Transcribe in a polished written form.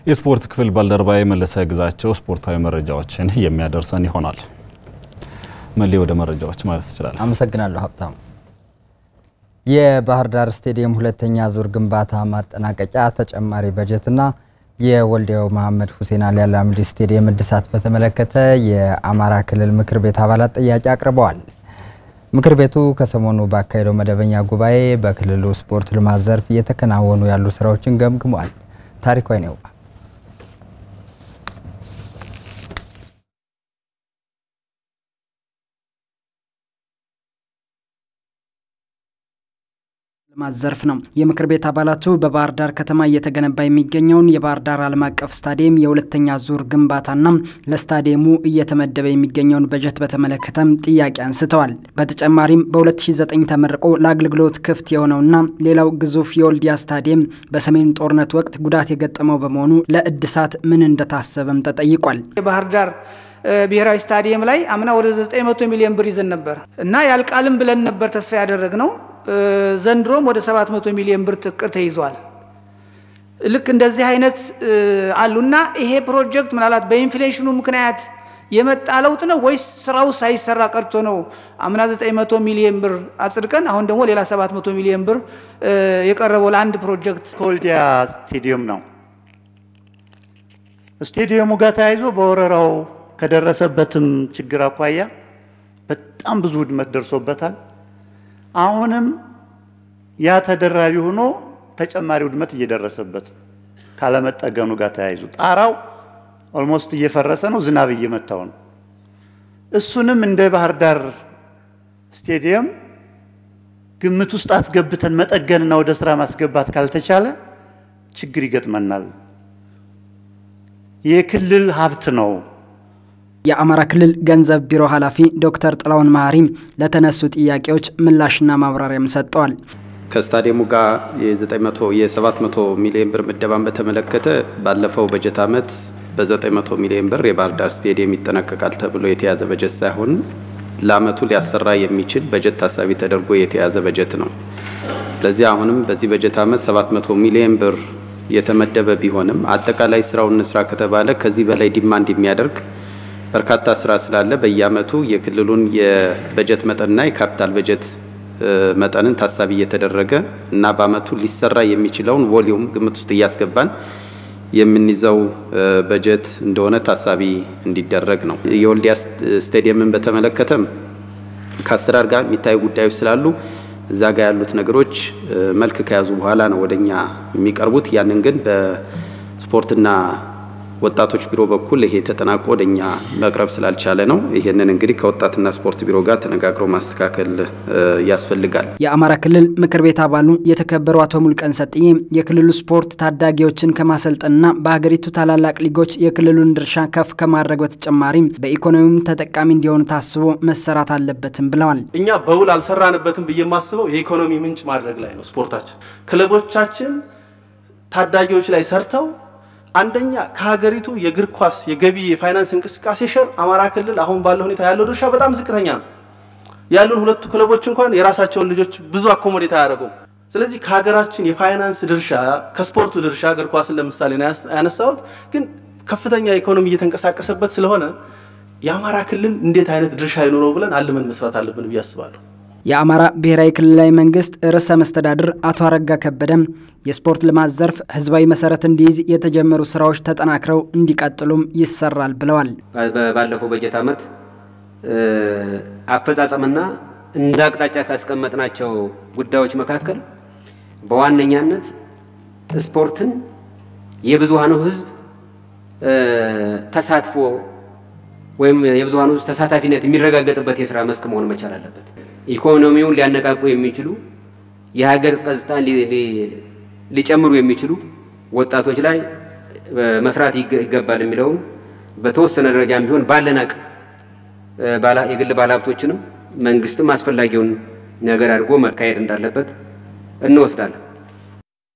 የስፖርት ክፍል ባልደረባዬ መለሰ ግዛቸው ስፖርታዊ መረጃዎችን የሚያደርሰን ይሆናል። መሌ ወደ መረጃዎች ማለት ይችላል። አመሰግናለሁ ሀብታም። የባህር ዳር ስቴዲየም ሁለተኛ ዙር ግንባታ ማጠናቀቂያ ተጨማሪ በጀትና የወልዲያው መሐመድ ሁሴን አሊ አላምዲ ስቴዲየም እድሳት በተመለከተ የአማራ ክልል ምክር ቤት አባላት ጥያቄ አቅርበዋል። ምክር ቤቱ ከሰሞኑ ባካሄደው መደበኛ ጉባኤ በክልሉ ስፖርት ልማት ዘርፍ እየተከናወኑ ያሉ ስራዎችን ገምግሟል። ታሪኩ አይነው ማዘርፍ ነው። የምክር ቤት አባላቱ በባህር ዳር ከተማ እየተገነባ የሚገኘውን የባህር ዳር ዓለም አቀፍ ስታዲየም የሁለተኛ ዙር ግንባታና ለስታዲየሙ እየተመደበ የሚገኘውን በጀት በተመለከተም ጥያቄ አንስተዋል። በተጨማሪም በ2009 ተመርቆ ለአገልግሎት ክፍት የሆነውና ሌላው ግዙፍ የወልዲያ ስታዲየም በሰሜን ጦርነት ወቅት ጉዳት የገጠመው በመሆኑ ለእድሳት ምን እንደታሰበም ተጠይቋል። የባህር ዳር ብሔራዊ ስታዲየም ላይ አምና ወደ 900 ሚሊዮን ብር ይዘን ነበር እና ያልቃልም ብለን ነበር ተስፋ ያደረግነው። ዘንድሮም ወደ 700 ሚሊዮን ብር ትቅር ተይዟል። ልክ እንደዚህ አይነት አሉና ይሄ ፕሮጀክት ምናልባት በኢንፍሌሽኑ ምክንያት የመጣ ለውጥ ነው ወይስ ስራው ሳይሰራ ቀርቶ ነው? አምና 900 ሚሊዮን ብር አጽድቀን አሁን ደግሞ ሌላ 700 ሚሊዮን ብር የቀረበው ለአንድ ፕሮጀክት ወልዲያ ስቴዲየም ነው። ስቴዲየሙ ጋር ተያይዞ በወረራው ከደረሰበትም ችግር አኳያ በጣም ብዙ ውድመት ደርሶበታል። አሁንም ያ ተደራቢ ሆኖ ተጨማሪ ውድመት እየደረሰበት ካለመጠገኑ ጋር ተያይዞ ጣራው ኦልሞስት እየፈረሰ ነው፣ ዝናብ እየመታው ነው። እሱንም እንደ ባህር ዳር ስቴዲየም ግምት ውስጥ አስገብተን መጠገንና ወደ ስራ ማስገባት ካልተቻለ ችግር ይገጥመናል። የክልል ሀብት ነው። የአማራ ክልል ገንዘብ ቢሮ ኃላፊ ዶክተር ጥላውን ማሪ ለተነሱ ጥያቄዎች ምላሽና ማብራሪያም ሰጥተዋል። ከስታዲየሙ ጋር የ700 ሚሊዮን ብር ምደባን በተመለከተ ባለፈው በጀት ዓመት በ900 ሚሊዮን ብር የባህር ዳር ስቴዲየም ይጠናቀቃል ተብሎ የተያዘ በጀት ሳይሆን ለአመቱ ሊያሰራ የሚችል በጀት ታሳቢ ተደርጎ የተያዘ በጀት ነው። ስለዚህ አሁንም በዚህ በጀት ዓመት 700 ሚሊዮን ብር የተመደበ ቢሆንም አጠቃላይ ስራውን እንስራ ከተባለ ከዚህ በላይ ዲማንድ የሚያደርግ በርካታ ስራ ስላለ በየአመቱ የክልሉን የበጀት መጠንና የካፒታል በጀት መጠንን ታሳቢ እየተደረገ እና በአመቱ ሊሰራ የሚችለውን ቮሊዩም ግምት ውስጥ እያስገባን የምንይዘው በጀት እንደሆነ ታሳቢ እንዲደረግ ነው። የወልዲያ ስቴዲየምን በተመለከተም ከአሰራር ጋር የሚታዩ ጉዳዮች ስላሉ እዛ ጋር ያሉት ነገሮች መልክ ከያዙ በኋላ ነው ወደኛ የሚቀርቡት። ያንን ግን በስፖርትና ወጣቶች ቢሮ በኩል ይሄ ተጠናቆ ወደኛ መቅረብ ስላልቻለ ነው። ይሄንን እንግዲህ ከወጣትና ስፖርት ቢሮ ጋር ተነጋግሮ ማስተካከል ያስፈልጋል። የአማራ ክልል ምክር ቤት አባሉ የተከበሩ አቶ ሙልቀን ሰጥዬ የክልሉ ስፖርት ታዳጊዎችን ከማሰልጠንና በሀገሪቱ ታላላቅ ሊጎች የክልሉን ድርሻ ከፍ ከማድረግ በተጨማሪም በኢኮኖሚውም ተጠቃሚ እንዲሆኑ ታስቦ መሰራት አለበትም ብለዋል። እኛ በውል አልሰራንበትም በየማስበው የኢኮኖሚ ምንጭ ማድረግ ላይ ነው። ስፖርታችን ክለቦቻችን ታዳጊዎች ላይ ሰርተው አንደኛ ከሀገሪቱ የእግር ኳስ የገቢ የፋይናንስ እንቅስቃሴ ሸር አማራ ክልል አሁን ባለው ሁኔታ ያለው ድርሻ በጣም ዝቅተኛ ነው። ያሉን ሁለቱ ክለቦች እንኳን የራሳቸውን ልጆች ብዙ አኮሞዴት አያደርጉም። ስለዚህ ከሀገራችን የፋይናንስ ድርሻ ከስፖርቱ ድርሻ እግር ኳስን ለምሳሌ ያነሳሁት ግን ከፍተኛ ኢኮኖሚ እየተንቀሳቀሰበት ስለሆነ የአማራ ክልል እንዴት አይነት ድርሻ ይኖረው ብለን አልመን መስራት አለብን ብዬ አስባለሁ። የአማራ ብሔራዊ ክልላዊ መንግስት ርዕሰ መስተዳድር አቶ አረጋ ከበደም የስፖርት ልማት ዘርፍ ህዝባዊ መሰረት እንዲይዝ የተጀመሩ ስራዎች ተጠናክረው እንዲቀጥሉም ይሰራል ብለዋል። ባለፈው በጀት ዓመት አፈጻጸምና እንደ አቅጣጫ ካስቀመጥናቸው ጉዳዮች መካከል በዋነኛነት ስፖርትን የብዙሃኑ ህዝብ ተሳትፎ ወይም የብዙሃኑ ህዝብ ተሳታፊነት የሚረጋገጥበት የሥራ መስክ መሆን መቻል አለበት። ኢኮኖሚውን ሊያነቃቁ የሚችሉ የሀገር ገጽታ ሊጨምሩ የሚችሉ ወጣቶች ላይ መስራት ይገባል የሚለው በተወሰነ ደረጃም ቢሆን ባለናቅ የግል ባለሀብቶችንም መንግስትም አስፈላጊውን ነገር አድርጎ መካሄድ እንዳለበት እንወስዳለን።